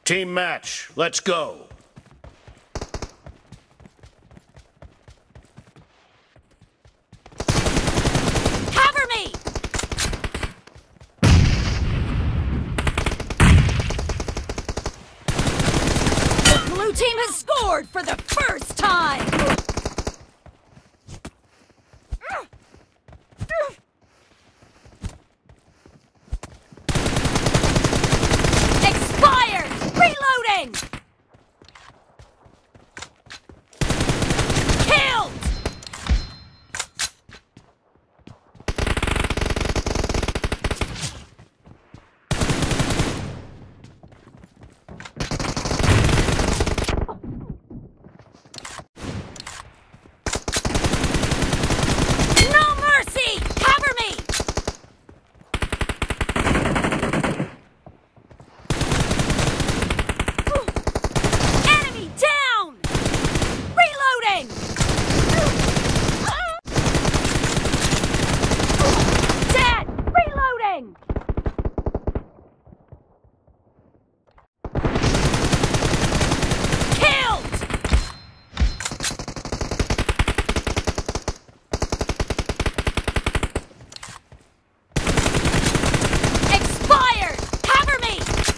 Team match, let's go. Cover me! The blue team has scored for the first time! Expired! Reloading! Killed! No mercy! Cover me! Enemy down! Reloading! Dead! Reloading! Killed! Expired! Cover me!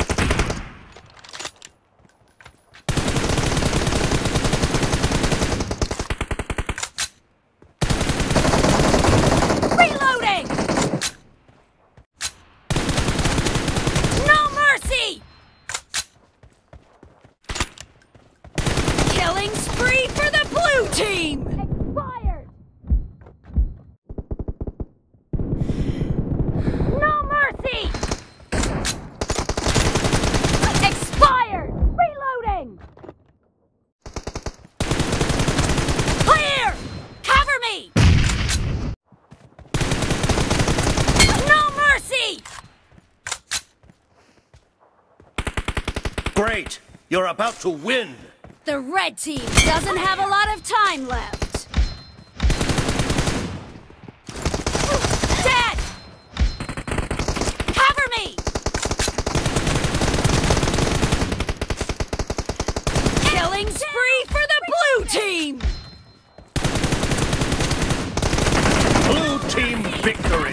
Reloading! No mercy! Killing spree for the blue team! Expired! No mercy! Expired! Reloading! Clear! Cover me! No mercy! Great, you're about to win. The red team doesn't have a lot of time left. Dead! Cover me! Killing spree for the blue team! Blue team victory.